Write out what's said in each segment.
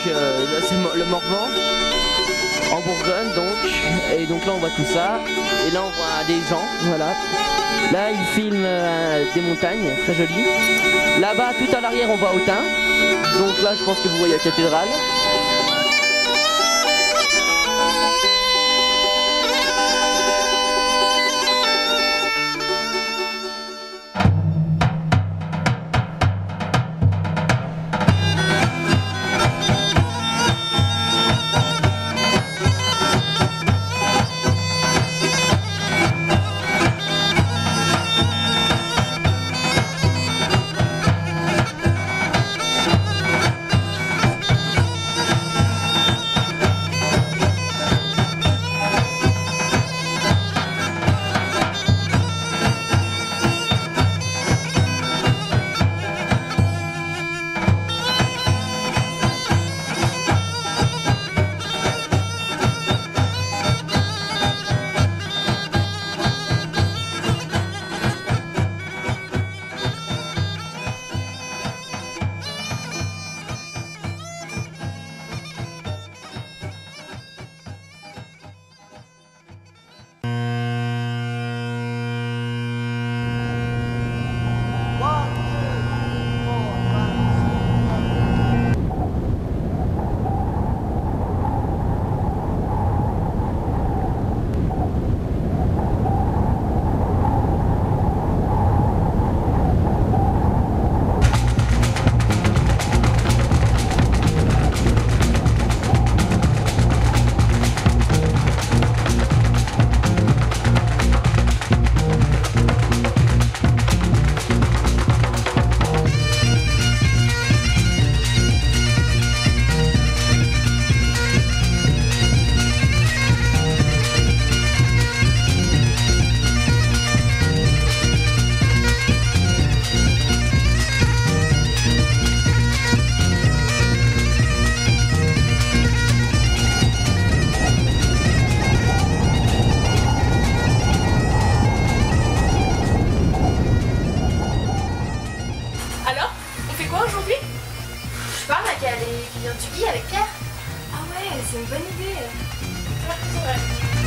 là c'est le Morvan, en Bourgogne donc. Et donc là on voit tout ça. Et là on voit des gens, voilà. Là ils filment des montagnes, très jolies. Là-bas tout à l'arrière on voit Autun. Donc là je pense que vous voyez la cathédrale. Avec Pierre. Ah ouais, c'est une bonne idée. C'est vrai.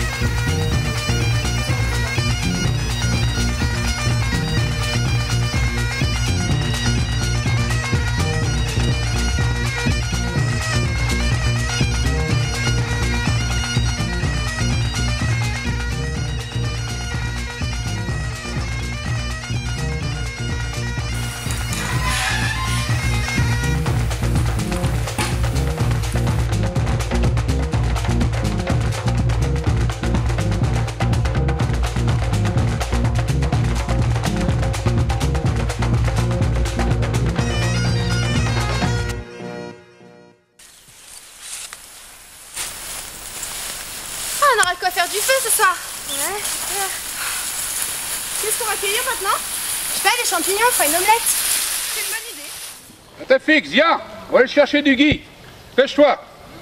On aura de quoi faire du feu ce soir. Ouais, super. Qu'est-ce qu'on va cueillir maintenant? Je sais pas, des champignons, on fera une omelette. C'est une bonne idée. Patafix, viens, on va aller chercher du gui. Pêche-toi.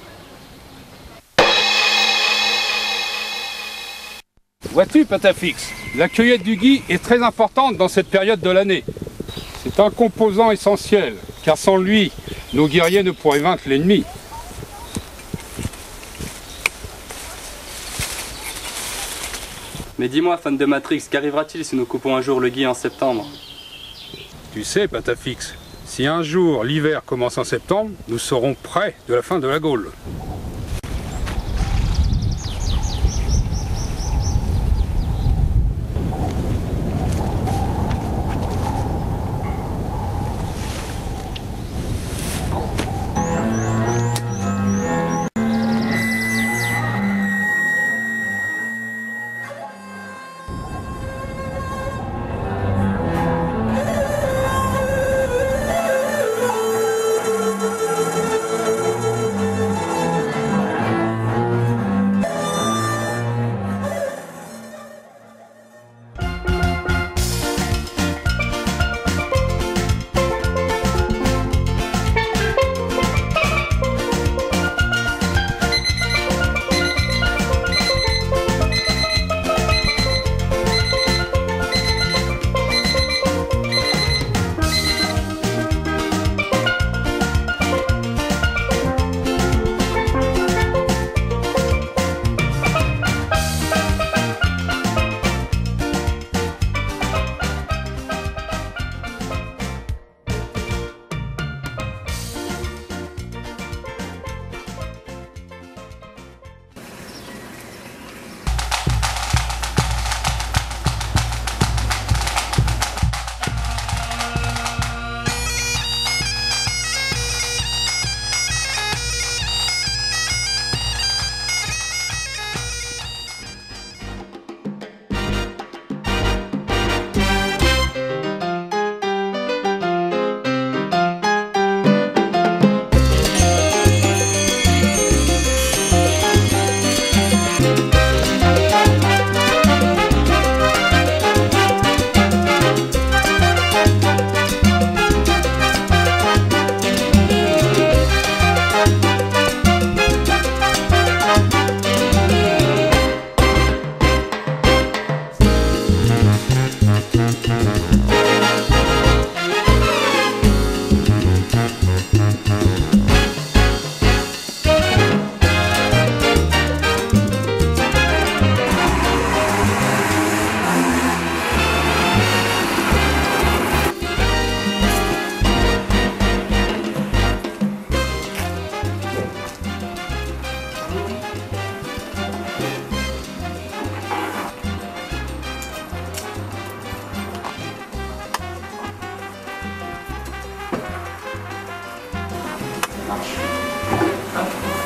Vois-tu, Patafix, la cueillette du gui est très importante dans cette période de l'année. C'est un composant essentiel, car sans lui, nos guerriers ne pourraient vaincre l'ennemi. Mais dis-moi, fan de Matrix, qu'arrivera-t-il si nous coupons un jour le gui en septembre? Tu sais, Patafix, si un jour l'hiver commence en septembre, nous serons près de la fin de la Gaule.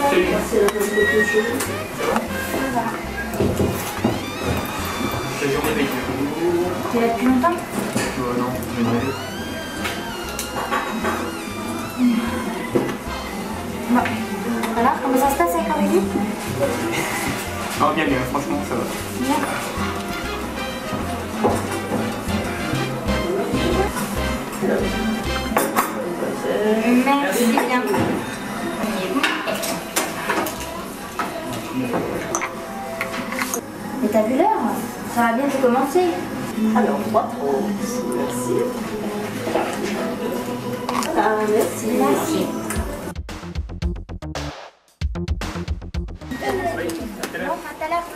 T'es là depuis longtemps? Non, je viens d'arriver. Bon. Alors, comment ça se passe avec Aurélie? Ah, bien, franchement, ça va. Bien. Merci bien. Mais t'as vu l'heure? Ça va bientôt commencer. Alors, 3 trop. Merci. Voilà, merci. Merci. Bon, à tout à l'heure.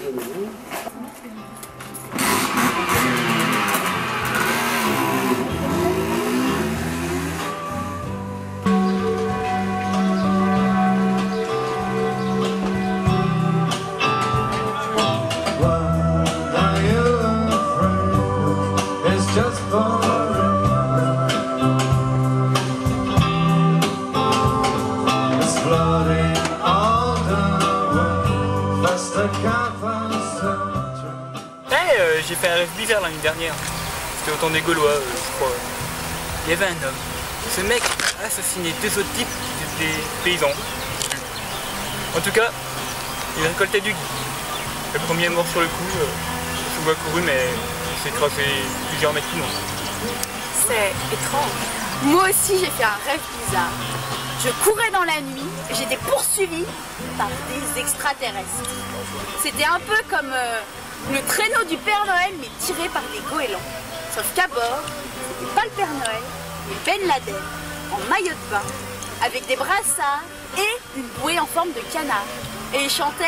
J'ai fait un rêve bizarre l'année dernière. C'était au temps des Gaulois, je crois. Il y avait un homme. Ce mec a assassiné 2 autres types qui étaient des paysans. En tout cas, il récoltait du gui. Le premier est mort sur le coup, sous voie courue, mais il s'est tracé plusieurs mètres plus loin. C'est étrange. Moi aussi, j'ai fait un rêve bizarre. Je courais dans la nuit et j'étais poursuivie par des extraterrestres. C'était un peu comme le traîneau du Père Noël, mais tiré par des goélands. Sauf qu'à bord, c'était pas le Père Noël, mais Ben Laden, en maillot de bain, avec des brassards et une bouée en forme de canard. Et il chantait...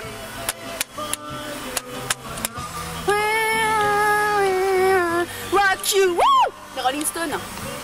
Rock you, woo! Les Rolling Stones.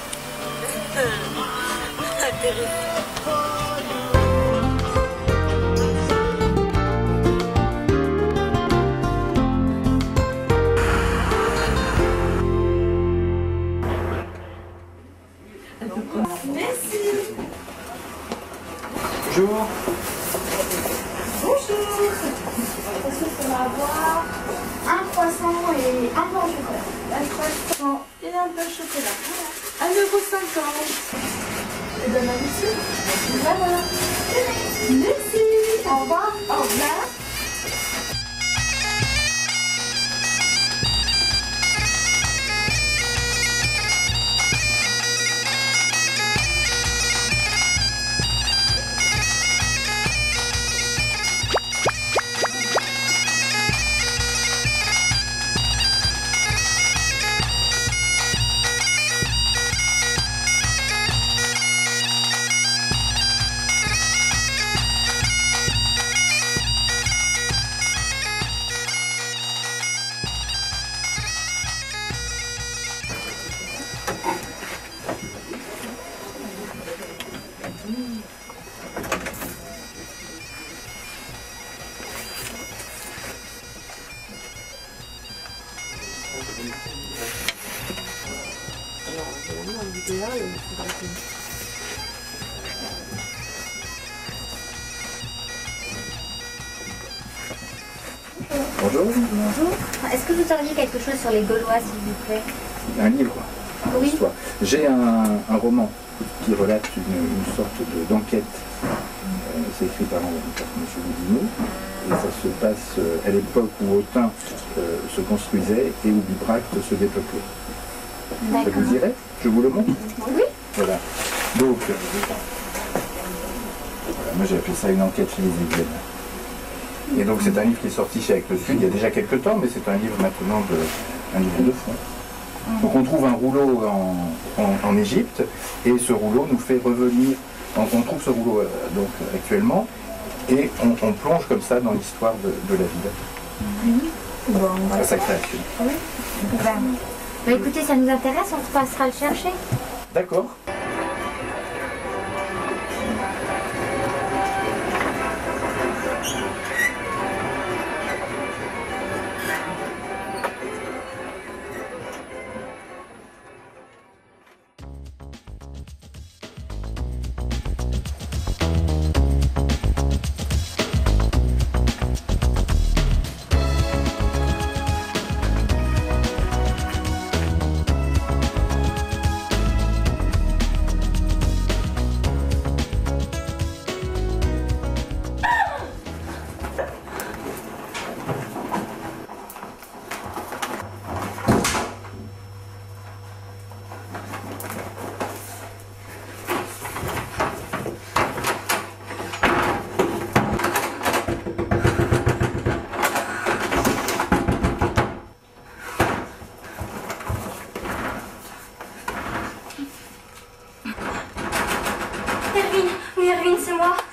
Bonjour. Bonjour. Est-ce qu'on va avoir un croissant et un pain au chocolat? Un croissant et un pain au chocolat. Voilà. 1,50 €. Je donne à monsieur. Voilà. Merci. Au revoir. Au revoir. Bonjour. Bonjour. Est-ce que vous auriez quelque chose sur les Gaulois, s'il vous plaît? Un livre. Oui. Histoire. J'ai un roman qui relate une sorte d'enquête. C'est écrit par M. Boudinot. Et ça se passe à l'époque où Autun se construisait et où Bibracte se dépeuplait. Ça vous dirait? Je vous le montre? Oui. Voilà. Donc, voilà, moi j'ai appelé ça une enquête chez les Aiguilles. Et donc c'est un livre qui est sorti chez Avec le Sud il y a déjà quelques temps, mais c'est un livre maintenant un livre de fond. Donc on trouve un rouleau en Égypte, et ce rouleau nous fait revenir, on trouve ce rouleau donc actuellement, et on plonge comme ça dans l'histoire de la ville, Bon, à sa création. Oui. Bah, écoutez, ça nous intéresse, on passera le chercher. D'accord.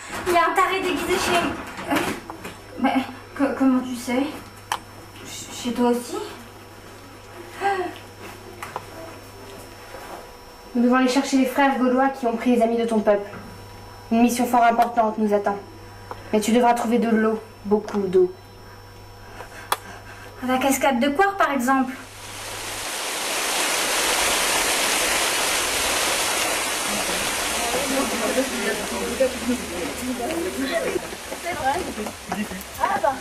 Il y a un taré déguisé chez... Mais comment tu sais? Chez toi aussi? Nous devons aller chercher les frères gaulois qui ont pris les amis de ton peuple. Une mission fort importante nous attend. Mais tu devras trouver de l'eau, beaucoup d'eau. À la cascade de Coire, par exemple. C'est vrai. Ah bah,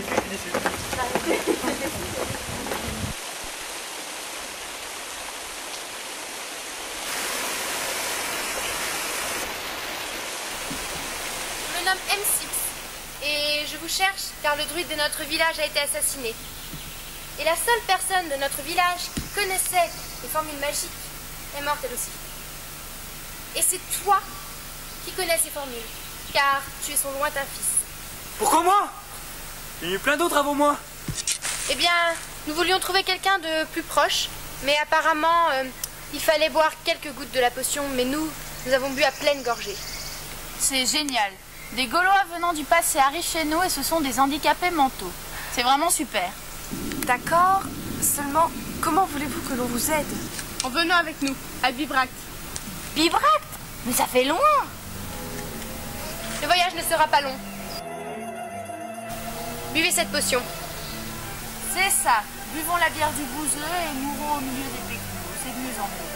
Je me nomme M6 et je vous cherche car le druide de notre village a été assassiné. Et la seule personne de notre village qui connaissait les formules magiques est morte elle aussi. Et c'est toi qui connais ces formules, car tu es son lointain fils. Pourquoi moi? Il y a eu plein d'autres avant moi. Eh bien, nous voulions trouver quelqu'un de plus proche, mais apparemment, il fallait boire quelques gouttes de la potion, mais nous avons bu à pleine gorgée. c'est génial. Des Gaulois venant du passé arrivent chez nous et ce sont des handicapés mentaux. C'est vraiment super. D'accord, seulement comment voulez-vous que l'on vous aide? En venant avec nous, à Bibracte. Bibracte? Mais ça fait loin. Le voyage ne sera pas long. Buvez cette potion. C'est ça. Buvons la bière du bouseux et mourons au milieu des pécos. C'est de mieux en mieux.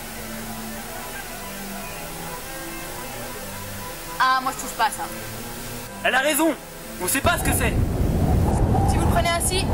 Ah, moi je touche pas à ça. Elle a raison. On sait pas ce que c'est. Si vous le prenez ainsi...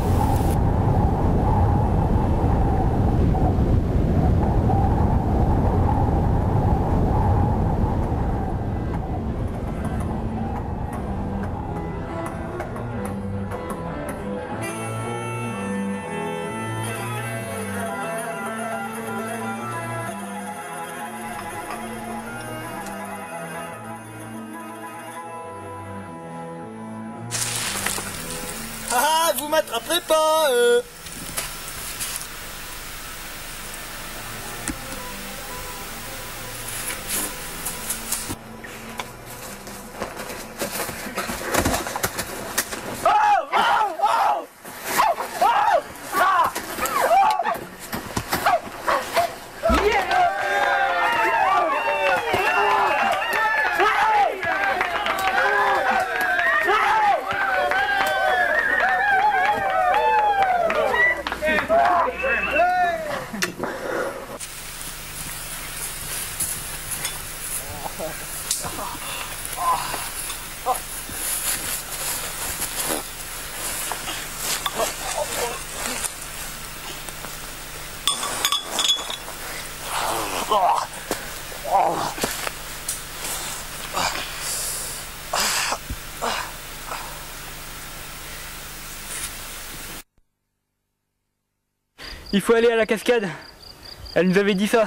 Ah, vous m'attraperez pas Il faut aller à la cascade. Elle nous avait dit ça.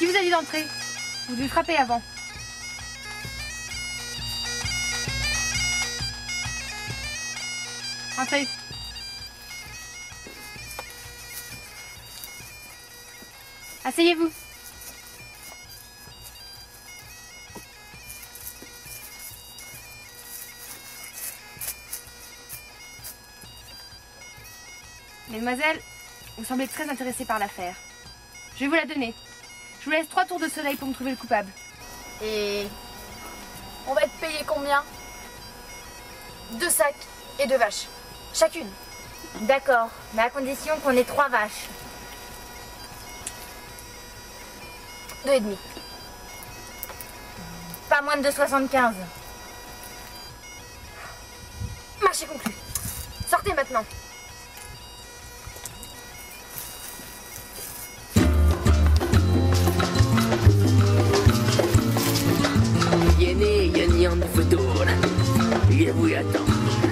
Qui vous a dit d'entrer? Vous devez frapper avant. Entrez. Asseyez-vous. Mesdemoiselles, vous semblez très intéressée par l'affaire. Je vais vous la donner. Je vous laisse 3 tours de soleil pour me trouver le coupable. Et on va être payé combien? 2 sacs et 2 vaches. Chacune. D'accord, mais à condition qu'on ait 3 vaches. 2,5. Pas moins de 2,75. Marché conclu. Sortez maintenant. Yéné, Yannian de Foutour. Je vous attends.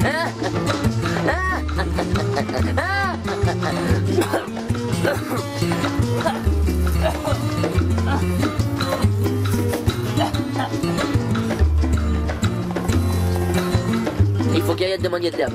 Il faut qu'il y ait de manière de l'herbe.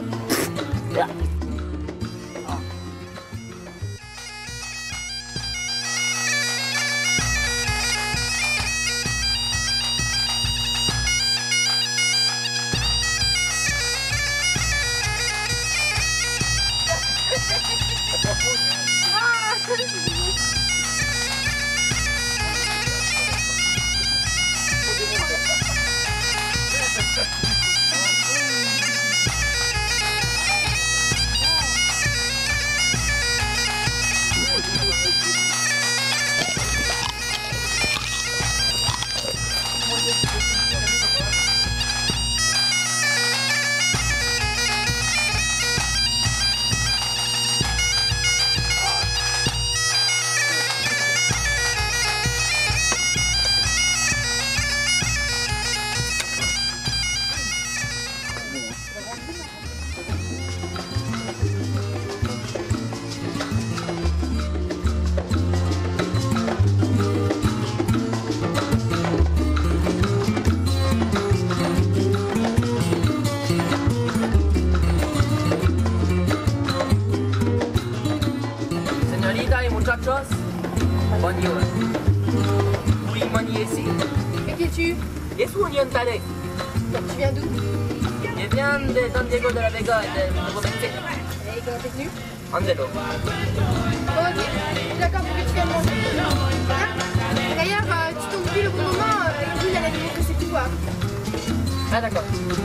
Bonjour. Oui, Moni ici. Et qui es-tu? Je suis Union Tadé. Tu viens d'où? Je viens de Don Diego de la Vega et de Nouveau-Mexique. Et comment t'es venu? En vélo. Bon, ok. D'accord, pour que tu viennes manger. Hein? D'ailleurs, tu tombes pile au bon moment, Louis, elle a démontré ses pouvoirs. Ah, d'accord.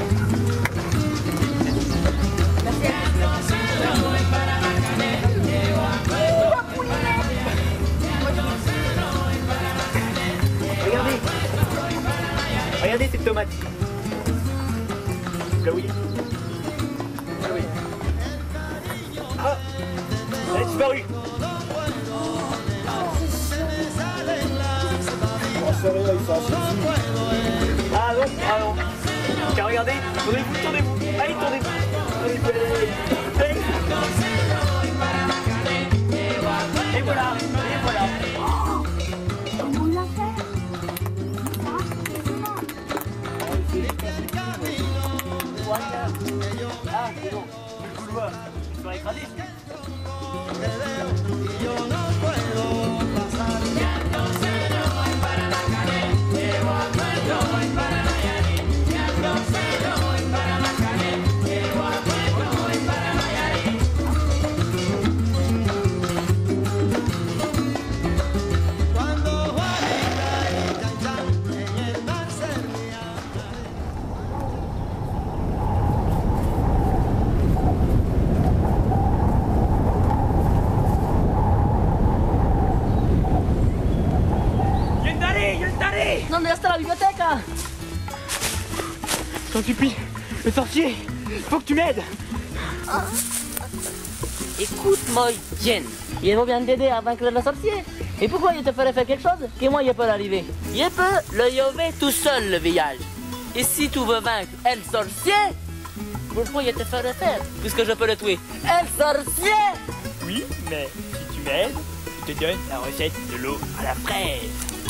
Merci à toi. Regardez. Regardez cette tomate. Là oui. Ah oui. Ah, elle a disparu. Ah non, ah non. Car regardez, tournez-vous, tournez-vous. Allez, tournez-vous. Allez. Et voilà, et voilà. Comment on l'a fait? Ah, c'est bon. Tu le vois, tu vas écraser. Non, mais reste à la bibliothèque. Je t'en supplie, le sorcier, faut que tu m'aides. Écoute-moi, Jen. Il faut bien t'aider à vaincre le sorcier. Et pourquoi il te ferait faire quelque chose que moi, je peux l'arriver? Je peux le sauver tout seul, le village. Et si tu veux vaincre le sorcier, pourquoi je te ferais faire, puisque je peux le tuer? Le sorcier! Oui, mais si tu m'aides, je te donne la recette de l'eau à la fraise.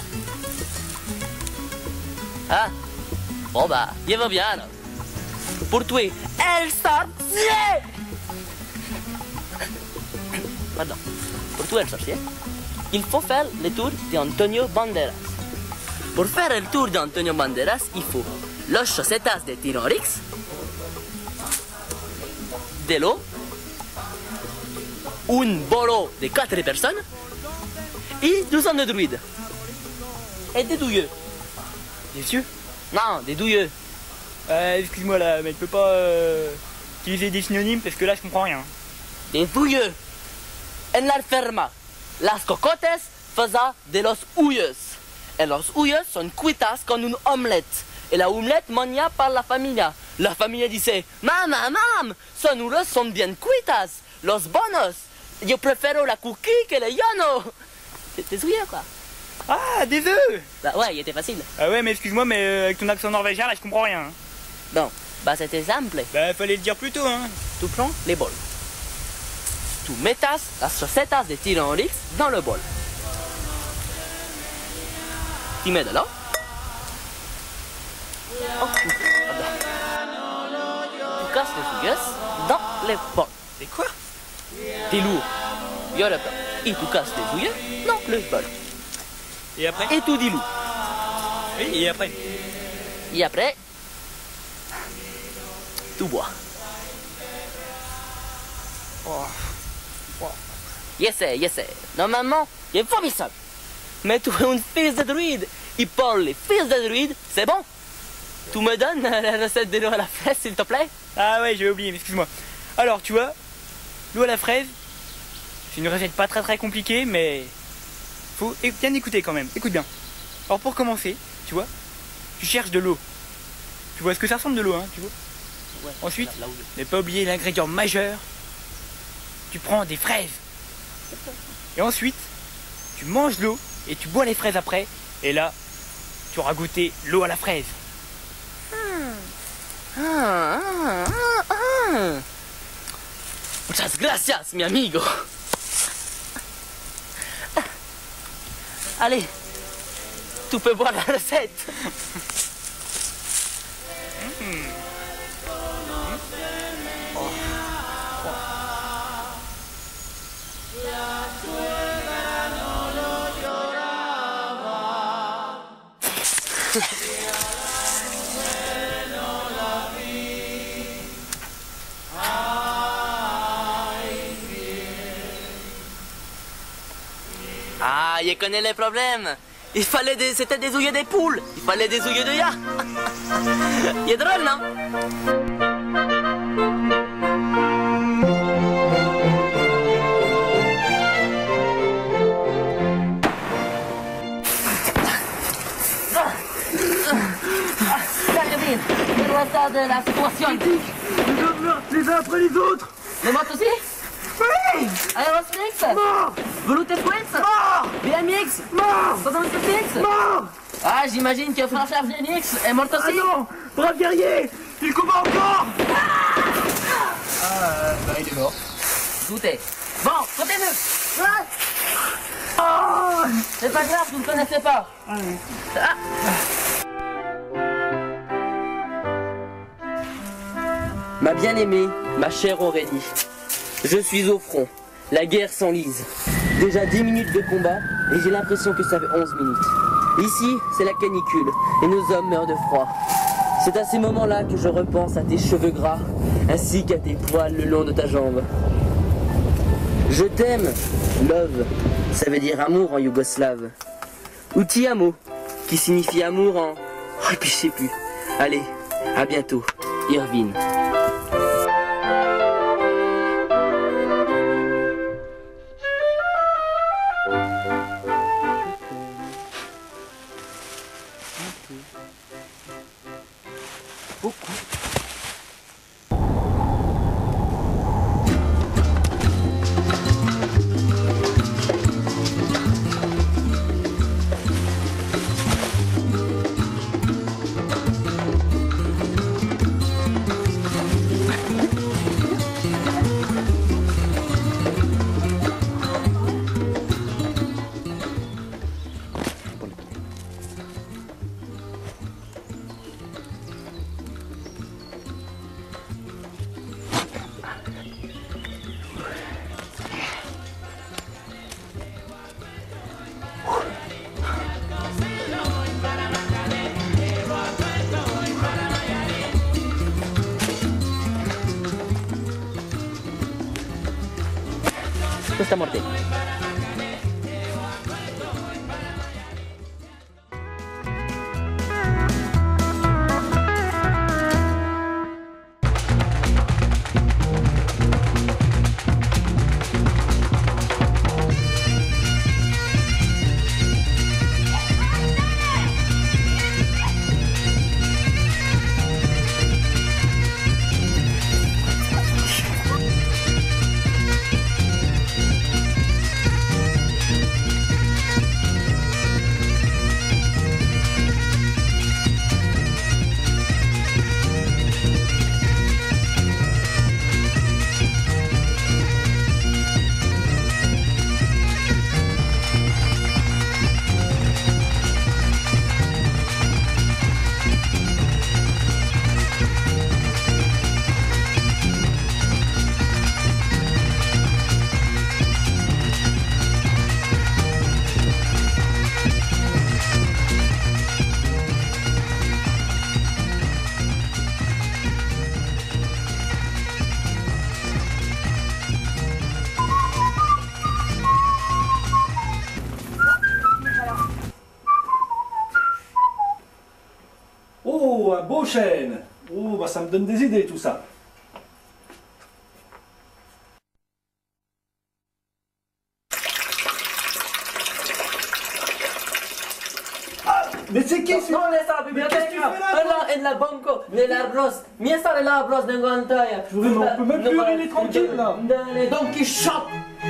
Ah, bon bah, il va bien alors. Pour tuer El Sorcier. Pardon. Pour tuer El Sorcier, il faut faire le tour d'Antonio Banderas. Pour faire le tour d'Antonio Banderas, il faut los chosetas de Tyranrix, de l'eau, un bolo de 4 personnes et 2 ans de druides. Et des douilleux. Des vieux? Non, des douilleux. Excuse-moi là, mais tu peux pas utiliser des synonymes parce que là je comprends rien. Des douilleux. En la ferma, las cocotes faisaient de los huyos. Et los huyos sont cuitas con une omelette. Et la omelette mangée par la familia. La familia disait, Mam, son huros sont bien cuitas. Los bonos. Yo préfère la cookie que le yono. T'es souillé quoi? Ah, des œufs! Bah ouais, il était facile. Ah ouais, mais excuse-moi, mais avec ton accent norvégien là je comprends rien. Bon, bah c'était simple. Bah fallait le dire plus tôt hein. Tu prends les bols. Tu metas las chosetas de Tyranrix dans le bol. Tu mets de l'eau. Oh, tu casses les fouilles dans les bols. C'est quoi? T'es lourd. Yo le peur. Et tu casses les fouilles dans le bol. Et après? Et tu dilues. Oui, et après? Et après, tu bois. Oh. Oh. Yes, normalement, il est formidable. Mais tu es un fils de druide. Et pour les fils de druide, c'est bon. Tu me donnes la recette de l'eau à la fraise, s'il te plaît? Ah ouais, j'avais oublié, excuse-moi. Alors, tu vois, l'eau à la fraise, c'est une recette pas très compliquée, mais faut bien écouter quand même. Écoute bien. Alors pour commencer, tu vois, tu cherches de l'eau. Tu vois ce que ça ressemble de l'eau, hein, tu vois. Ouais, ensuite, ne pas oublier l'ingrédient majeur. Tu prends des fraises. Et ensuite, tu manges l'eau et tu bois les fraises après. Et là, tu auras goûté l'eau à la fraise. Muchas gracias, mi amigo. Allez, tu peux boire la recette. Ah, je connais les problèmes. C'était des ouillets des poules. Il fallait des ouillets de ya. Il est drôle, non? Le résultat de la situation. Les hommes meurent les uns après les autres. Les motos aussi? Oui. Aerosmix? Mort. Volute Twins? Mort. BMX? Mort. Totally Fix? Mort. Ah, j'imagine que François BMX est mort aussi. Ah non. Brave guerrier. Il combat encore. Bah il est mort. Tout est. Bon, continue. Oh. C'est pas grave, vous ne connaissez pas. Ah. Ma bien-aimée, ma chère Aurélie, je suis au front, la guerre s'enlise. Déjà 10 minutes de combat et j'ai l'impression que ça fait 11 minutes. Ici, c'est la canicule et nos hommes meurent de froid. C'est à ces moments-là que je repense à tes cheveux gras ainsi qu'à tes poils le long de ta jambe. Je t'aime, love, ça veut dire amour en yougoslave. Ou ti amo, qui signifie amour en... Oh, et puis je sais plus. Allez, à bientôt, Irvine. Pâte à morter. Oh, un beau chêne. Oh, bah ça me donne des idées tout ça. Ah, mais c'est qui Non, laisse la bibliothèque. Là, et la banco, l'arroz. Mia stare l'arroz de Guantaia. On peut même plus uriner tranquille là. Don Quichotte.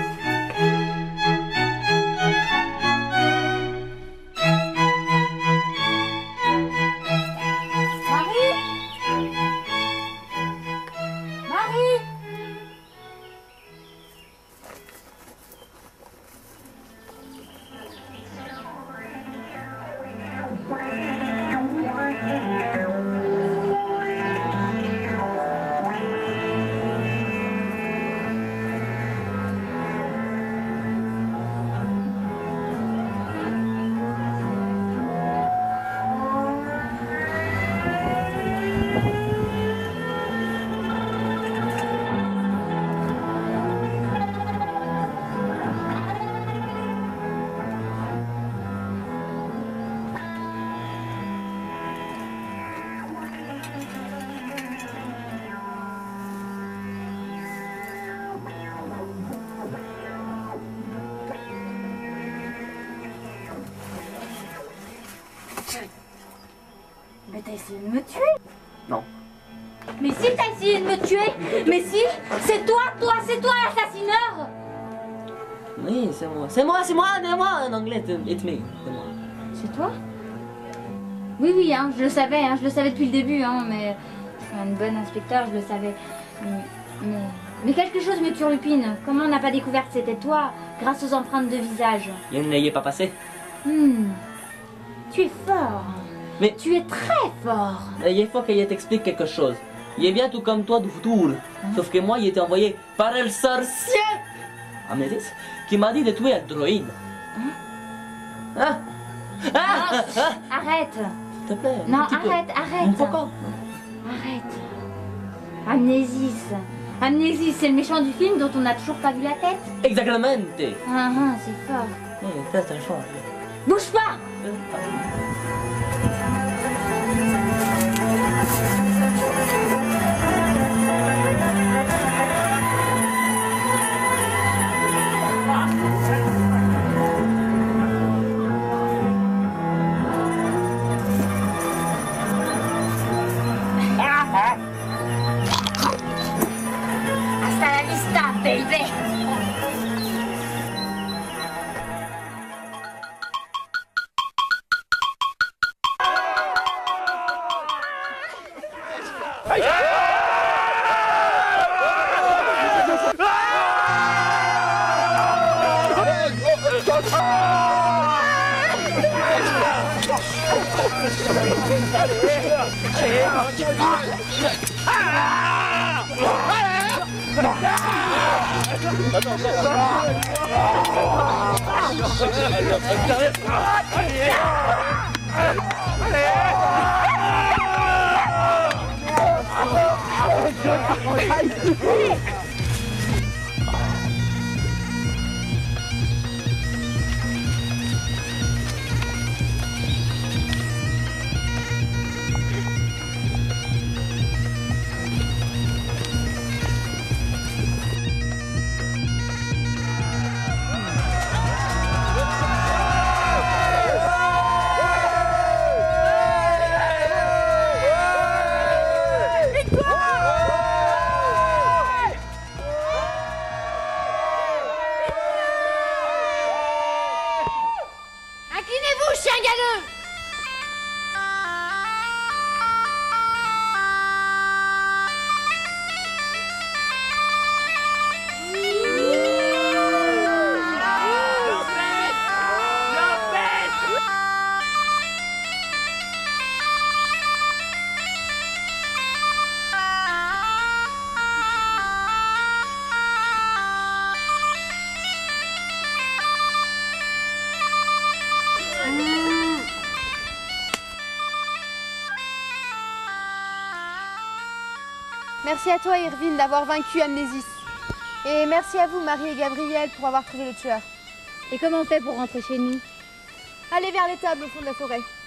Mais t'as essayé de me tuer. Non. Mais si t'as essayé de me tuer. Mais si, c'est toi l'assassineur. Oui, c'est moi. C'est moi en anglais, it's me. C'est moi. C'est toi? Oui, hein, je le savais depuis le début, hein, mais je suis un bon inspecteur, je le savais. Mais quelque chose me turlupine. Comment on n'a pas découvert que c'était toi grâce aux empreintes de visage? Il ne l'ayez pas passé. Tu es fort. Mais tu es très fort. Il faut qu'il t'explique quelque chose. Il est bien tout comme toi du futur. Sauf que moi, il était envoyé par le sorcier Amélis, qui m'a dit de tuer un droïde. Arrête. S'il te plaît. Non, arrête. Pourquoi? Arrête. Amnésis, c'est le méchant du film dont on n'a toujours pas vu la tête. Exactement. C'est fort. Oui, c'est très fort. Bouge pas. Hasta la vista, baby. Merci à toi, Irvine, d'avoir vaincu Amnésis. Et merci à vous, Marie et Gabriel, pour avoir trouvé le tueur. Et comment on fait pour rentrer chez nous? Allez vers l'étable au fond de la forêt.